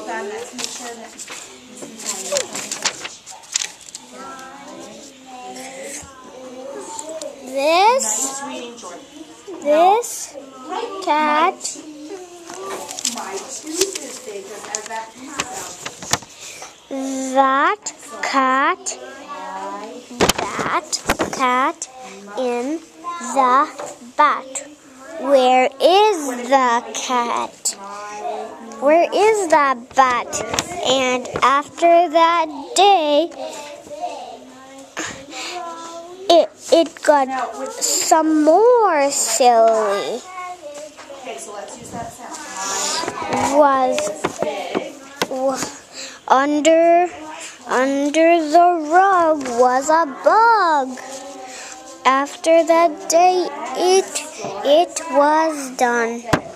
Hold on, let's make sure that this reading, Jordan. This cat My tooth is big as that cat in the bat. Where is the cat? Where is the bat? And after that day, it got some more silly. Okay, so let's use that sound. Under the rug was a bug. After that day, it was done.